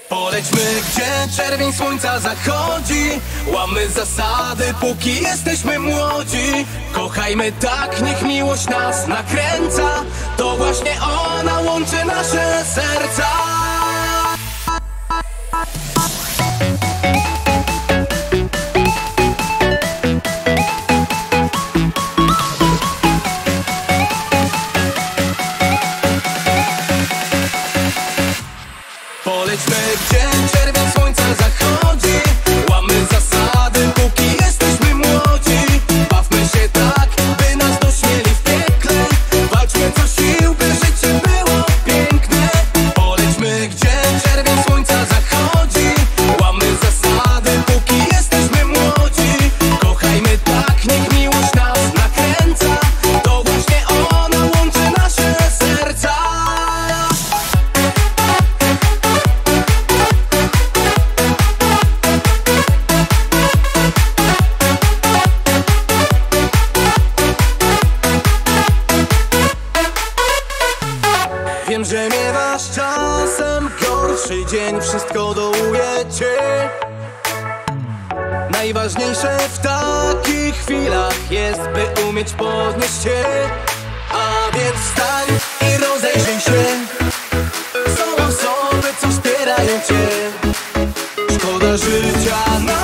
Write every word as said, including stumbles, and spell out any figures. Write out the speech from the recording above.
Polećmy, gdzie czerwień słońca zachodzi. Łamy zasady, póki jesteśmy młodzi. Kochajmy tak, niech miłość nas nakręca. To właśnie ona łączy nasze serca. Polećmy, gdzie czerwień słońca zachodzi. Łamy zasady, póki jesteśmy młodzi. Bawmy się tak, by nas dośmieli w piekle. Walczmy co sił, by życie było piękne. Polećmy, gdzie czerwień słońca zachodzi. Łamy zasady, póki jesteśmy młodzi. Kochajmy tak, niech miłość nas nakręca. To właśnie ona łączy nasze serca. Wiem, że miewasz czasem gorszy dzień, wszystko dołuje cię. Najważniejsze w takich chwilach jest, by umieć podnieść się. A więc wstań i rozejrzyj się. Są osoby, co wspierają cię. Szkoda życia na